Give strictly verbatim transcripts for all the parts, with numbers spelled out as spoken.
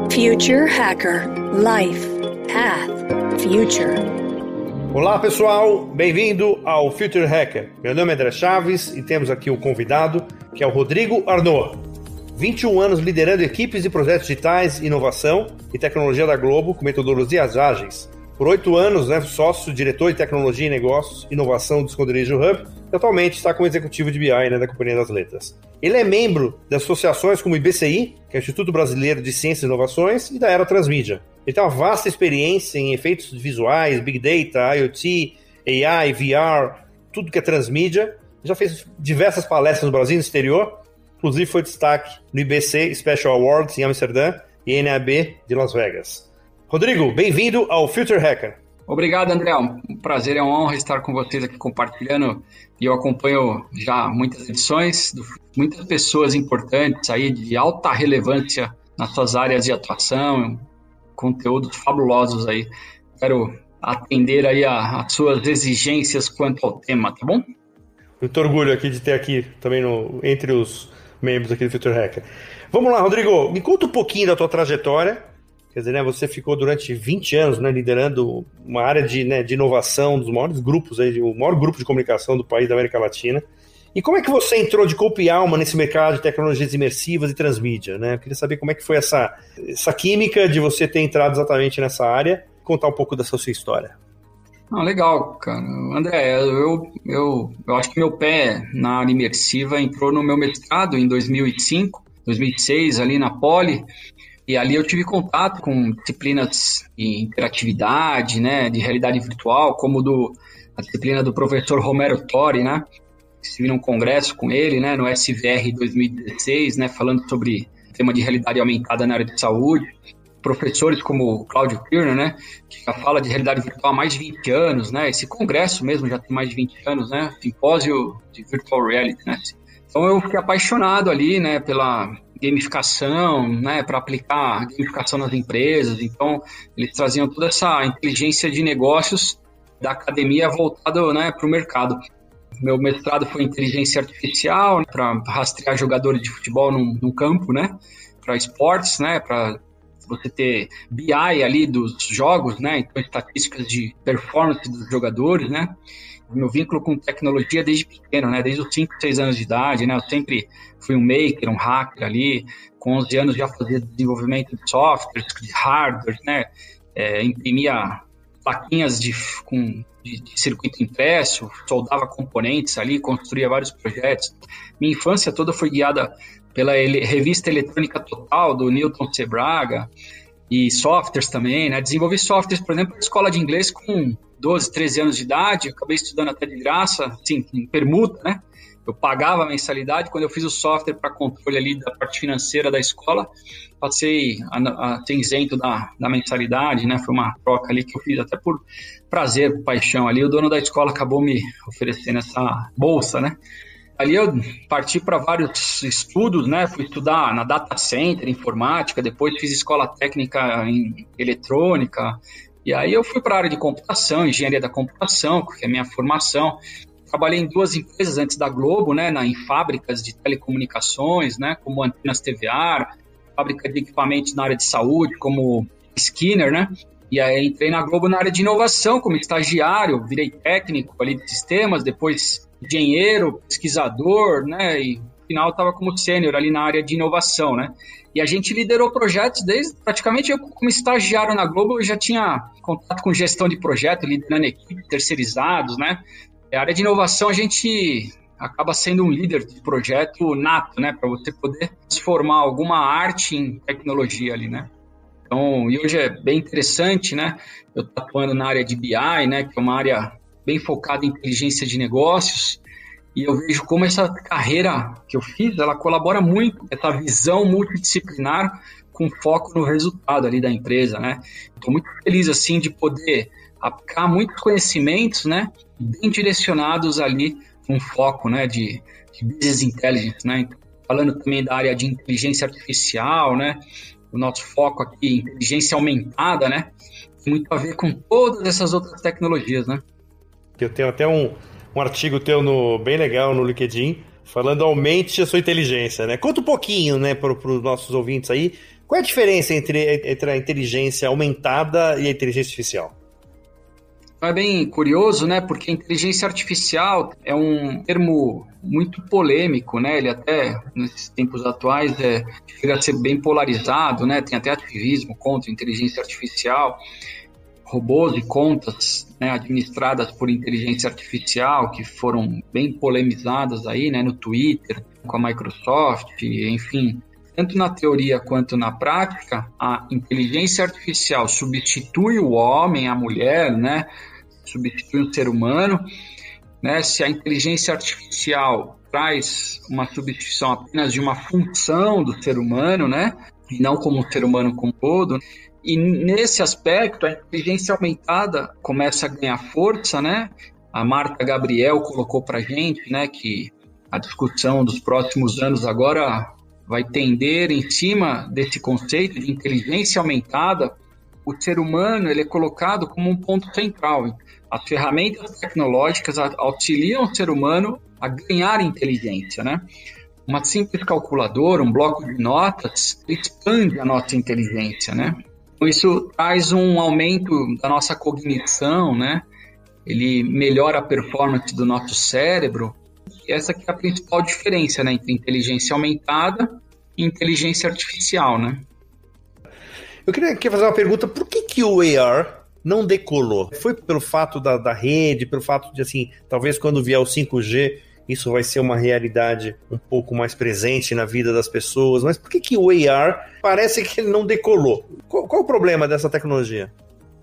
Future Hacker Life Path Future. Olá pessoal, bem-vindo ao Future Hacker. Meu nome é André Chaves e temos aqui um convidado que é o Rodrigo Arnaud. vinte e um anos liderando equipes de projetos digitais, inovação e tecnologia da Globo com metodologias ágeis. Por oito anos, né, sócio, diretor de tecnologia e negócios, inovação do Esconderijo Hub, e atualmente está como executivo de B I, né, da Companhia das Letras. Ele é membro de associações como o I B C I, que é o Instituto Brasileiro de Ciências e Inovações, e da Era Transmídia. Ele tem uma vasta experiência em efeitos visuais, Big Data, IoT, A I, V R, tudo que é transmídia. Já fez diversas palestras no Brasil e no exterior, inclusive foi destaque no I B C Special Awards em Amsterdã e N A B de Las Vegas. Rodrigo, bem-vindo ao Future Hacker. Obrigado, André. Um prazer, é uma honra estar com vocês aqui compartilhando. E eu acompanho já muitas edições, muitas pessoas importantes aí de alta relevância nas suas áreas de atuação, conteúdos fabulosos aí. Quero atender aí as suas exigências quanto ao tema, tá bom? Muito orgulho aqui de ter aqui também no, entre os membros aqui do Future Hacker. Vamos lá, Rodrigo, me conta um pouquinho da tua trajetória. Quer dizer, né, você ficou durante vinte anos, né, liderando uma área de, né, de inovação, dos maiores grupos, aí, o maior grupo de comunicação do país da América Latina. E como é que você entrou de corpo e alma nesse mercado de tecnologias imersivas e transmídia? Né? Eu queria saber como é que foi essa, essa química de você ter entrado exatamente nessa área, contar um pouco dessa sua história. Ah, legal, cara. André, eu, eu, eu acho que meu pé na área imersiva entrou no meu mestrado em dois mil e cinco, dois mil e seis, ali na Poli. E ali eu tive contato com disciplinas de interatividade, né, de realidade virtual, como do, a disciplina do professor Romero Tori, né? Estive num congresso com ele, né, no S V R dois mil e dezesseis, né, falando sobre o tema de realidade aumentada na área de saúde. Professores como o Cláudio Kirner, né, que já fala de realidade virtual há mais de vinte anos, né? Esse congresso mesmo já tem mais de vinte anos, né? Simpósio de Virtual Reality, né? Então eu fiquei apaixonado ali, né, pela gamificação, né, para aplicar gamificação nas empresas. Então, eles traziam toda essa inteligência de negócios da academia voltada, né, para o mercado. Meu mestrado foi em inteligência artificial, né, para rastrear jogadores de futebol num, num campo, né, para esportes, né, para você ter B I ali dos jogos, né, então estatísticas de performance dos jogadores, né. Meu vínculo com tecnologia desde pequeno, né? Desde os cinco, seis anos de idade, né? Eu sempre fui um maker, um hacker ali. Com onze anos já fazia desenvolvimento de softwares, de hardware, né? É, imprimia plaquinhas de, com, de, de circuito impresso, soldava componentes ali, construía vários projetos. Minha infância toda foi guiada pela ele, revista eletrônica Total, do Newton C. Braga, e softwares também, né? Desenvolvi softwares, por exemplo, na escola de inglês com doze, treze anos de idade, acabei estudando até de graça, assim, em permuta, né? Eu pagava a mensalidade, quando eu fiz o software para controle ali da parte financeira da escola, passei a, a ser isento da, da mensalidade, né? Foi uma troca ali que eu fiz até por prazer, por paixão ali. O dono da escola acabou me oferecendo essa bolsa, né? Ali eu parti para vários estudos, né? Fui estudar na data center, informática, depois fiz escola técnica em eletrônica. E aí eu fui para a área de computação, engenharia da computação, que é a minha formação. Trabalhei em duas empresas antes da Globo, né, na, em fábricas de telecomunicações, né, como Antenas T V A, fábrica de equipamentos na área de saúde, como Skinner, né. E aí entrei na Globo na área de inovação, como estagiário, virei técnico ali de sistemas, depois engenheiro, pesquisador, né, e no final estava como sênior ali na área de inovação, né. E a gente liderou projetos desde, praticamente eu como estagiário na Globo, eu já tinha contato com gestão de projeto, liderando equipes terceirizados, né? A área de inovação a gente acaba sendo um líder de projeto nato, né? Para você poder transformar alguma arte em tecnologia ali, né? Então, e hoje é bem interessante, né? Eu estou atuando na área de B I, né? Que é uma área bem focada em inteligência de negócios. E eu vejo como essa carreira que eu fiz, ela colabora muito com essa visão multidisciplinar com foco no resultado ali da empresa, né? Estou muito feliz, assim, de poder aplicar muitos conhecimentos, né? Bem direcionados ali com foco, né? De, de business intelligence, né? Então, falando também da área de inteligência artificial, né? O nosso foco aqui em inteligência aumentada, né? Tem muito a ver com todas essas outras tecnologias, né? Eu tenho até um... um artigo teu no, bem legal no LinkedIn, falando aumente a sua inteligência, né? Conta um pouquinho, né, para os nossos ouvintes aí, Qual é a diferença entre, entre a inteligência aumentada e a inteligência artificial? É bem curioso, né? Porque inteligência artificial é um termo muito polêmico, né? Ele até, nesses tempos atuais, é, chega a ser bem polarizado, né? Tem até ativismo contra inteligência artificial, robôs e contas, né, administradas por inteligência artificial, que foram bem polemizadas aí, né? No Twitter, com a Microsoft, enfim. Tanto na teoria quanto na prática, a inteligência artificial substitui o homem, a mulher, né? Substitui o ser humano, né? Se a inteligência artificial traz uma substituição apenas de uma função do ser humano, né? E não como o ser humano como todo. E nesse aspecto, a inteligência aumentada começa a ganhar força, né? A Marta Gabriel colocou para a gente, né, que a discussão dos próximos anos agora vai tender em cima desse conceito de inteligência aumentada. O ser humano ele é colocado como um ponto central. As ferramentas tecnológicas auxiliam o ser humano a ganhar inteligência, né? Uma simples calculadora, um bloco de notas, expande a nossa inteligência, né? Isso traz um aumento da nossa cognição, né? Ele melhora a performance do nosso cérebro. E essa aqui é a principal diferença, né, entre inteligência aumentada e inteligência artificial, né? Eu queria aqui fazer uma pergunta, por que que o A R não decolou? Foi pelo fato da, da rede, pelo fato de, assim, talvez quando vier o cinco G, isso vai ser uma realidade um pouco mais presente na vida das pessoas, mas por que que o A R parece que ele não decolou? Qual, qual é o problema dessa tecnologia?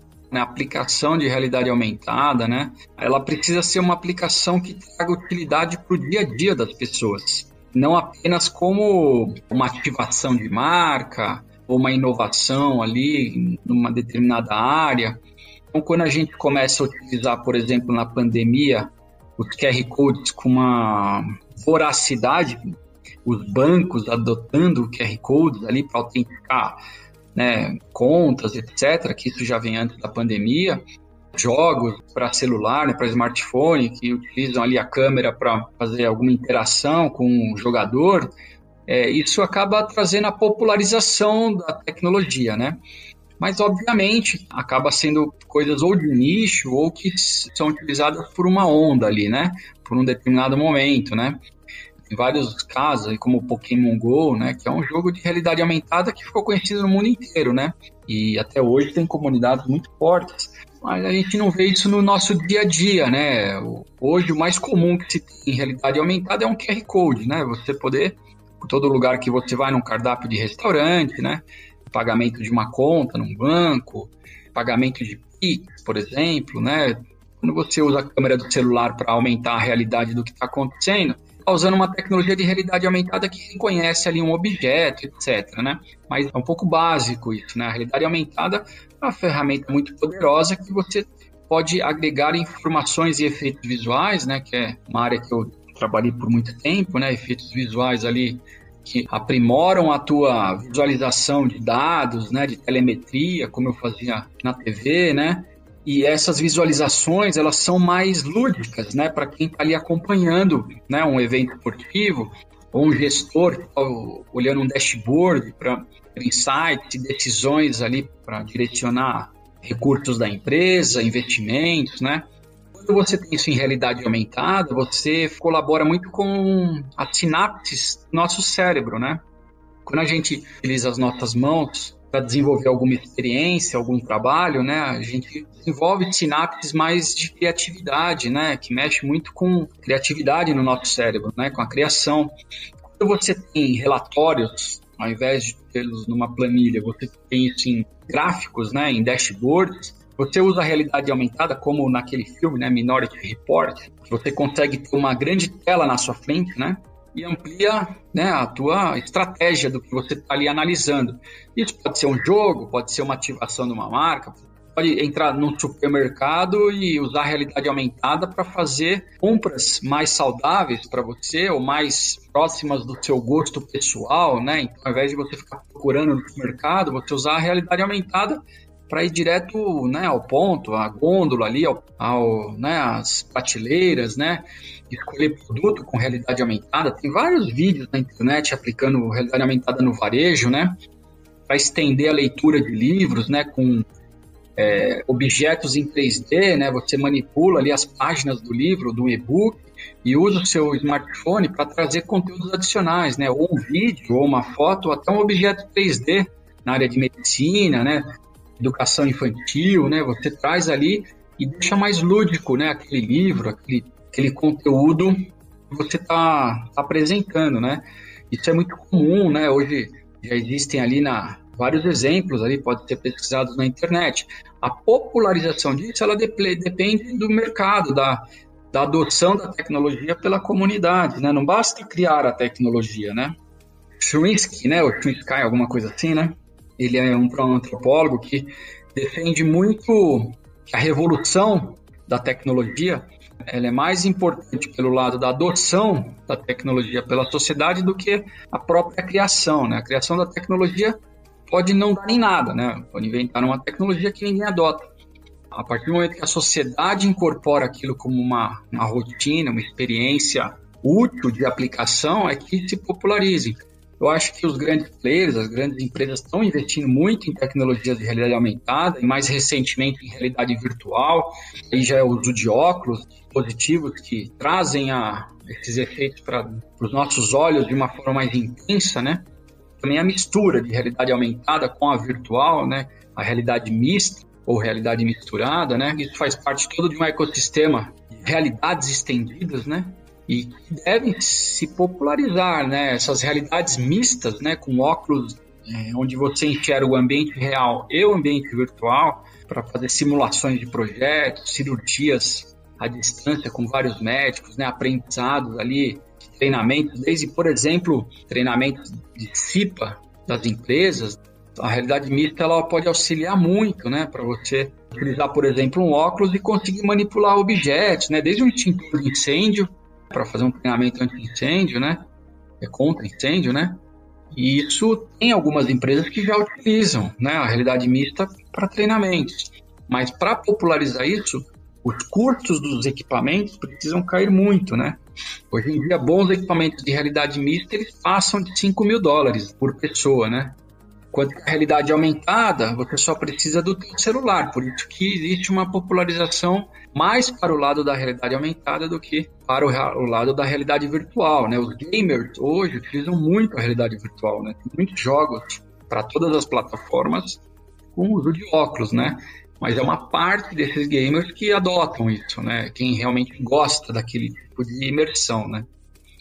A aplicação de realidade aumentada, né, ela precisa ser uma aplicação que traga utilidade para o dia a dia das pessoas, não apenas como uma ativação de marca, ou uma inovação ali numa determinada área. Então, quando a gente começa a utilizar, por exemplo, na pandemia, os Q R Codes com uma voracidade, os bancos adotando o Q R Codes ali para autenticar, né, contas, etcétera, que isso já vem antes da pandemia, jogos para celular, né, para smartphone, que utilizam ali a câmera para fazer alguma interação com o jogador. É, isso acaba trazendo a popularização da tecnologia, né? Mas, obviamente, acaba sendo coisas ou de nicho ou que são utilizadas por uma onda ali, né? Por um determinado momento, né? Em vários casos, como o Pokémon Go, né? Que é um jogo de realidade aumentada que ficou conhecido no mundo inteiro, né? E até hoje tem comunidades muito fortes. Mas a gente não vê isso no nosso dia a dia, né? Hoje, o mais comum que se tem em realidade aumentada é um Q R Code, né? Você poder... todo lugar que você vai num cardápio de restaurante, né? Pagamento de uma conta num banco, pagamento de Pix, por exemplo, né? Quando você usa a câmera do celular para aumentar a realidade do que está acontecendo, está usando uma tecnologia de realidade aumentada que reconhece ali um objeto, etcétera, né? Mas é um pouco básico isso, né? A realidade aumentada é uma ferramenta muito poderosa que você pode agregar informações e efeitos visuais, né? Que é uma área que eu trabalhei por muito tempo, né? Efeitos visuais ali que aprimoram a tua visualização de dados, né? De telemetria, como eu fazia na T V, né? E essas visualizações, elas são mais lúdicas, né? Para quem está ali acompanhando, né? Um evento esportivo ou um gestor que está olhando um dashboard para insights e decisões ali para direcionar recursos da empresa, investimentos, né? Quando você tem isso em realidade aumentada, você colabora muito com as sinapses do nosso cérebro, né? Quando a gente utiliza as nossas mãos para desenvolver alguma experiência, algum trabalho, né? A gente desenvolve sinapses mais de criatividade, né? Que mexe muito com criatividade no nosso cérebro, né? Com a criação. Quando você tem relatórios, ao invés de tê-los numa planilha, você tem isso em gráficos, né? Em dashboards. Você usa a realidade aumentada, como naquele filme, né, Minority Report, você consegue ter uma grande tela na sua frente, né, e amplia, né, a tua estratégia do que você está ali analisando. Isso pode ser um jogo, pode ser uma ativação de uma marca, pode entrar num supermercado e usar a realidade aumentada para fazer compras mais saudáveis para você ou mais próximas do seu gosto pessoal, né? Então, ao invés de você ficar procurando no supermercado, você usar a realidade aumentada para ir direto, né, ao ponto, à gôndola ali, ao, ao, né, às prateleiras, né, escolher produto com realidade aumentada. Tem vários vídeos na internet aplicando realidade aumentada no varejo, né, para estender a leitura de livros, né, com é, objetos em três D, né, você manipula ali as páginas do livro, do e-book, e usa o seu smartphone para trazer conteúdos adicionais, né, ou um vídeo, ou uma foto, ou até um objeto três D na área de medicina, né, educação infantil, né, você traz ali e deixa mais lúdico, né, aquele livro, aquele, aquele conteúdo que você está tá apresentando, né. Isso é muito comum, né, hoje já existem ali na, vários exemplos, ali podem ser pesquisados na internet. A popularização disso, ela de, depende do mercado, da, da adoção da tecnologia pela comunidade, né, não basta criar a tecnologia, né. Chomsky, né, ou Chomsky, alguma coisa assim, né, ele é um antropólogo que defende muito que a revolução da tecnologia ela é mais importante pelo lado da adoção da tecnologia pela sociedade do que a própria criação, né? A criação da tecnologia pode não dar em nada, né? Pode inventar uma tecnologia que ninguém adota. A partir do momento que a sociedade incorpora aquilo como uma, uma rotina, uma experiência útil de aplicação, é que se popularize. Eu acho que os grandes players, as grandes empresas estão investindo muito em tecnologias de realidade aumentada e mais recentemente em realidade virtual. Aí já é o uso de óculos, dispositivos que trazem a, esses efeitos para os nossos olhos de uma forma mais intensa, né? Também a mistura de realidade aumentada com a virtual, né? A realidade mista ou realidade misturada, né? Isso faz parte todo de um ecossistema de realidades estendidas, né? E que devem se popularizar, né? Essas realidades mistas, né? Com óculos é, onde você enxerga o ambiente real e o ambiente virtual para fazer simulações de projetos, cirurgias à distância com vários médicos, né? Aprendizados ali, treinamentos, desde, por exemplo, treinamentos de C I P A das empresas. A realidade mista ela pode auxiliar muito, né? Para você utilizar, por exemplo, um óculos e conseguir manipular objetos, né? Desde um extintor de incêndio, para fazer um treinamento anti-incêndio, né? É contra incêndio, né? E isso tem algumas empresas que já utilizam, né? A realidade mista para treinamentos. Mas para popularizar isso, os custos dos equipamentos precisam cair muito, né? Hoje em dia, bons equipamentos de realidade mista, eles passam de cinco mil dólares por pessoa, né? Quanto à realidade aumentada, você só precisa do teu celular, por isso que existe uma popularização mais para o lado da realidade aumentada do que para o, o lado da realidade virtual, né? Os gamers hoje utilizam muito a realidade virtual, né? Tem muitos jogos para todas as plataformas com uso de óculos, né? Mas é uma parte desses gamers que adotam isso, né? Quem realmente gosta daquele tipo de imersão, né?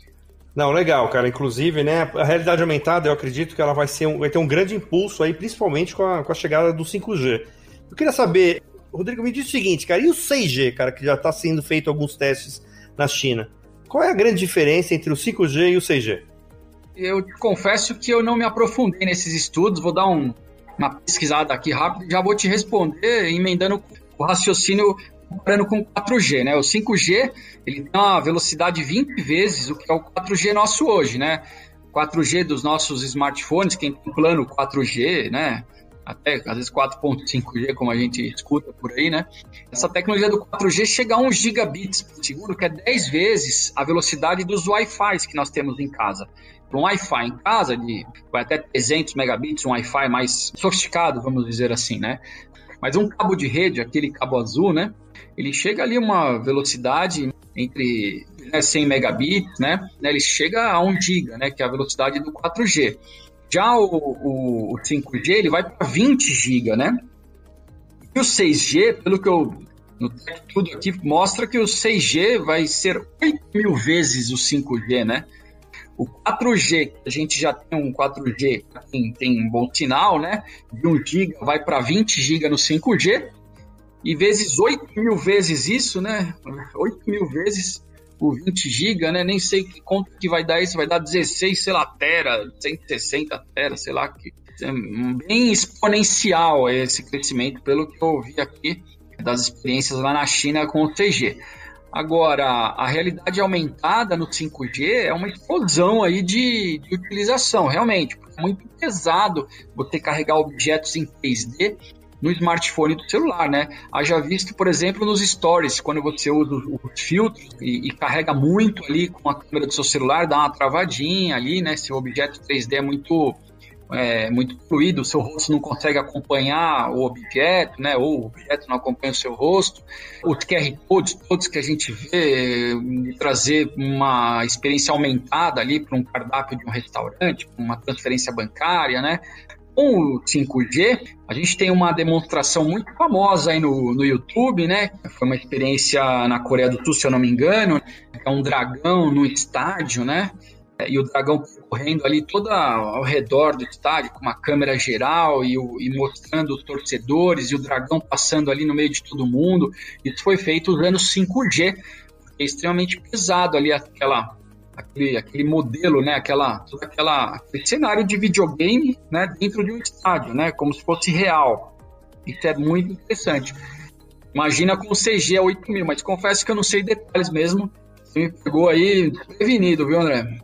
Não, legal, cara. Inclusive, né, a realidade aumentada, eu acredito que ela vai, ser um, vai ter um grande impulso aí, principalmente com a, com a chegada do cinco G. Eu queria saber, Rodrigo, me diz o seguinte, cara, e o seis G, cara, que já está sendo feito alguns testes na China? Qual é a grande diferença entre o cinco G e o seis G? Eu te confesso que eu não me aprofundei nesses estudos, vou dar um, uma pesquisada aqui rápido, já vou te responder emendando o raciocínio comparando com o quatro G, né? O cinco G, ele tem uma velocidade vinte vezes o que é o quatro G nosso hoje, né? quatro G dos nossos smartphones, quem tem plano quatro G, né? Até, às vezes, quatro ponto cinco G, como a gente escuta por aí, né? Essa tecnologia do quatro G chega a um gigabits por segundo, que é dez vezes a velocidade dos Wi-Fi que nós temos em casa. Para um Wi-Fi em casa, de, vai até trezentos megabits, um Wi-Fi mais sofisticado, vamos dizer assim, né? Mas um cabo de rede, aquele cabo azul, né? Ele chega ali a uma velocidade entre né, cem megabits, né? Ele chega a um giga, né? Que é a velocidade do quatro G. Já o, o, o cinco G, ele vai para vinte gigas, né? E o seis G, pelo que eu... No tudo aqui mostra que o seis G vai ser oito mil vezes o cinco G, né? O quatro G, a gente já tem um quatro G, quem tem um bom sinal, né? De um giga vai para vinte gigas no cinco G. E vezes oito mil vezes isso, né? oito mil vezes o vinte gigas, né? Nem sei que conta que vai dar isso, vai dar dezesseis, sei lá, tera, cento e sessenta tera, sei lá. Que é bem exponencial esse crescimento, pelo que eu vi aqui das experiências lá na China com o seis G. Agora, a realidade aumentada no cinco G é uma explosão aí de, de utilização, realmente, porque é muito pesado você carregar objetos em três D no smartphone do celular, né? Haja visto, por exemplo, nos stories, quando você usa os filtros e, e carrega muito ali com a câmera do seu celular, dá uma travadinha ali, né? Se o objeto três D é muito, é, muito fluido, o seu rosto não consegue acompanhar o objeto, né? Ou o objeto não acompanha o seu rosto. Os Q R Codes, todos que a gente vê, de trazer uma experiência aumentada ali para um cardápio de um restaurante, uma transferência bancária, né? Com o cinco G, a gente tem uma demonstração muito famosa aí no, no YouTube, né? Foi uma experiência na Coreia do Sul, se eu não me engano, é um dragão no estádio, né? E o dragão correndo ali todo ao redor do estádio, com uma câmera geral e, o, e mostrando os torcedores, e o dragão passando ali no meio de todo mundo. Isso foi feito usando cinco G, porque é extremamente pesado ali aquela, aquele, aquele modelo, né? Aquela, todo aquela, aquele cenário de videogame, né? Dentro de um estádio, né? Como se fosse real. Isso é muito interessante. Imagina com o C G a oito mil, mas confesso que eu não sei detalhes mesmo. Você me pegou aí prevenido, viu, André?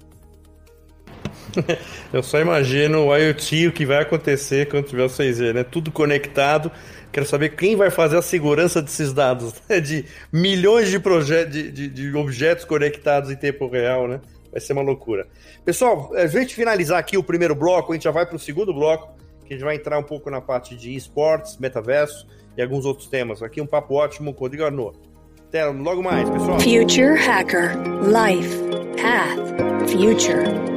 Eu só imagino o IoT, o que vai acontecer quando tiver o seis G, né? Tudo conectado. Quero saber quem vai fazer a segurança desses dados, né? De milhões de, proje- de, de, de objetos conectados em tempo real, né? Vai ser uma loucura. Pessoal, a gente finalizar aqui o primeiro bloco, a gente já vai para o segundo bloco, que a gente vai entrar um pouco na parte de esportes, metaverso e alguns outros temas. Aqui um papo ótimo com o Rodrigo Arnaud. Até logo mais, pessoal. Future Hacker. Life. Path. Future.